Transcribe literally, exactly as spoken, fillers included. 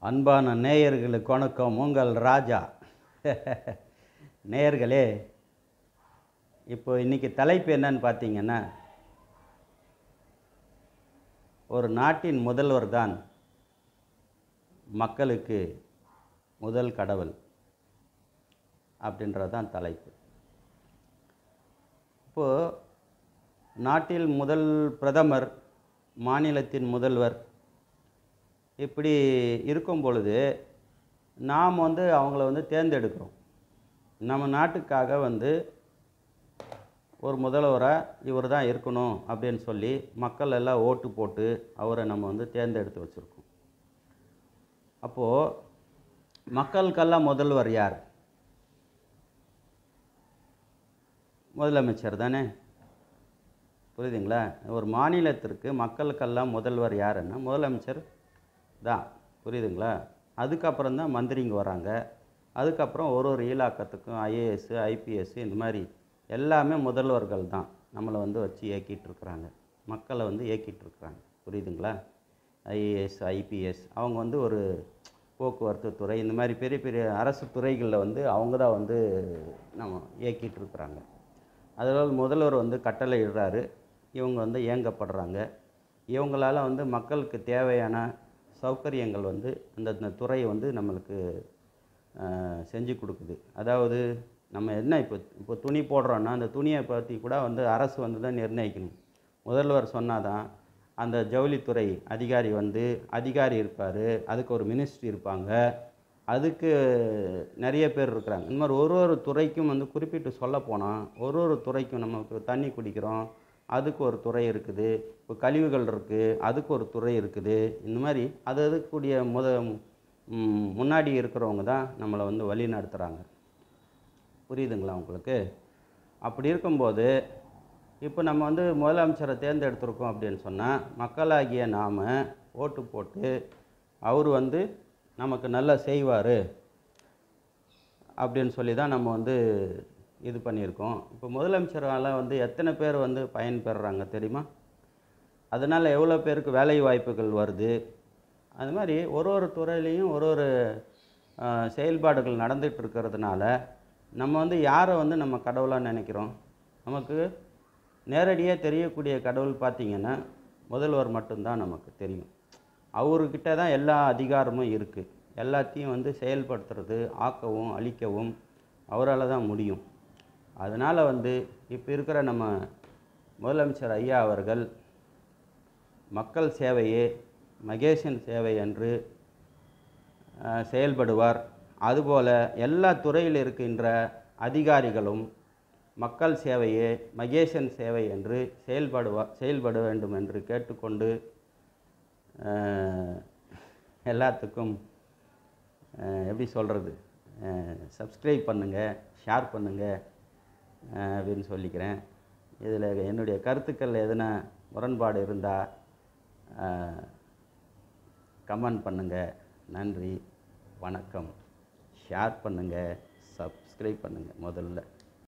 அன்பான நேயர்களுக்கு வணக்கம். உங்கள் ராஜா. நேயர்களே, இப்போ இன்றைக்கி தலைப்பு என்னன்னு பார்த்தீங்கன்னா, ஒரு நாட்டின் முதல்வர் தான் மக்களுக்கு முதல் கடவுள் அப்படின்றது தான் தலைப்பு. இப்போது நாட்டில் முதல் பிரதமர், மாநிலத்தின் முதல்வர் இப்படி இருக்கும் பொழுது நாம் வந்து அவங்கள வந்து தேர்ந்தெடுக்கிறோம். நம்ம நாட்டுக்காக வந்து ஒரு முதல்வராக இவர் தான் இருக்கணும் அப்படின்னு சொல்லி மக்கள் எல்லாம் ஓட்டு போட்டு அவரை நம்ம வந்து தேர்ந்தெடுத்து வச்சுருக்கோம். அப்போது மக்களுக்கெல்லாம் முதல்வர் யார்? முதலமைச்சர் தானே. புரியுதுங்களா? ஒரு மாநிலத்திற்கு மக்களுக்கெல்லாம் முதல்வர் யாருன்னா முதலமைச்சர் தான். புரியுதுங்களா? அதுக்கப்புறம் தான் மந்திரிங்க வராங்க. அதுக்கப்புறம் ஒரு ஒரு ஈலாக்கத்துக்கும் ஐஏஎஸ், ஐபிஎஸ் இந்த மாதிரி எல்லாமே முதல்வர்கள் தான் நம்மளை வந்து வச்சு இயக்கிட்டுருக்குறாங்க, மக்களை வந்து இயக்கிட்டுருக்குறாங்க. புரியுதுங்களா? ஐஏஎஸ், ஐபிஎஸ் அவங்க வந்து ஒரு போக்குவரத்து துறை இந்த மாதிரி பெரிய பெரிய அரசு துறைகளில் வந்து அவங்க தான் வந்து நம்ம இயக்கிட்டுருக்குறாங்க. அதனால் முதல்வர் வந்து கட்டளை இடுறாரு, இவங்க வந்து இயங்கப்படுறாங்க. இவங்களால் வந்து மக்களுக்கு தேவையான சௌகரியங்கள் வந்து அந்த இந்த துறை வந்து நம்மளுக்கு செஞ்சு கொடுக்குது. அதாவது நம்ம என்ன இப்போ இப்போ துணி போடுறோன்னா அந்த துணியை பற்றி கூட வந்து அரசு வந்து தான் நிர்ணயிக்கணும். முதல்வர் சொன்னால் தான் அந்த ஜவுளித்துறை அதிகாரி வந்து அதிகாரி இருப்பார், அதுக்கு ஒரு மினிஸ்ட்ரி இருப்பாங்க, அதுக்கு நிறைய பேர் இருக்கிறாங்க. இந்த மாதிரி ஒரு ஒரு துறைக்கும் வந்து குறிப்பிட்டு சொல்ல போனால் ஒரு ஒரு துறைக்கும் நமக்கு தண்ணி குடிக்கிறோம், அதுக்கு ஒரு துறை இருக்குது. இப்போ கழிவுகள் இருக்குது, அதுக்கு ஒரு துறை இருக்குது. இந்த மாதிரி அது அதுக்கூடிய முத முன்னாடி இருக்கிறவங்க தான் நம்மளை வந்து வழி நடத்துகிறாங்க. புரியுதுங்களா உங்களுக்கு? அப்படி இருக்கும்போது இப்போ நம்ம வந்து முதலமைச்சரை தேர்ந்தெடுத்திருக்கோம் அப்படின்னு சொன்னால் மக்களாகிய நாம் ஓட்டு போட்டு அவர் வந்து நமக்கு நல்லா செய்வார் அப்படின்னு சொல்லி தான் நம்ம வந்து இது பண்ணியிருக்கோம். இப்போ முதலமைச்சரால் வந்து எத்தனை பேர் வந்து பயன்பெறுறாங்க தெரியுமா? அதனால் எவ்வளோ பேருக்கு வேலை வாய்ப்புகள் வருது? அது மாதிரி ஒரு ஒரு துறையிலையும் ஒரு ஒரு செயல்பாடுகள் நடந்துகிட்டு இருக்கிறதுனால நம்ம வந்து யாரை வந்து நம்ம கடவுளாக நினைக்கிறோம்? நமக்கு நேரடியாக தெரியக்கூடிய கடவுள் பார்த்திங்கன்னா முதல்வர் மட்டும்தான் நமக்கு தெரியும். அவர்கிட்ட தான் எல்லா அதிகாரமும் இருக்குது. எல்லாத்தையும் வந்து செயல்படுத்துறது, ஆக்கவும் அழிக்கவும் அவரால் தான் முடியும். அதனால் வந்து இப்போ இருக்கிற நம்ம முதலமைச்சர் ஐயா அவர்கள் மக்கள் சேவையே மகேசன் சேவை என்று செயல்படுவார். அதுபோல் எல்லா துறையில் இருக்கின்ற அதிகாரிகளும் மக்கள் சேவையே மகேசன் சேவை என்று செயல்படுவா செயல்பட வேண்டும் என்று கேட்டுக்கொண்டு எல்லாத்துக்கும் எப்படி சொல்கிறது, சப்ஸ்கிரைப் பண்ணுங்கள், ஷேர் பண்ணுங்கள் அப்படின்னு சொல்லிக்கிறேன். இதில் என்னுடைய கருத்துக்கள் எதுனா முரண்பாடு இருந்தால் கமெண்ட் பண்ணுங்கள். நன்றி, வணக்கம். ஷேர் பண்ணுங்கள், சப்ஸ்கிரைப் பண்ணுங்கள் முதல்ல.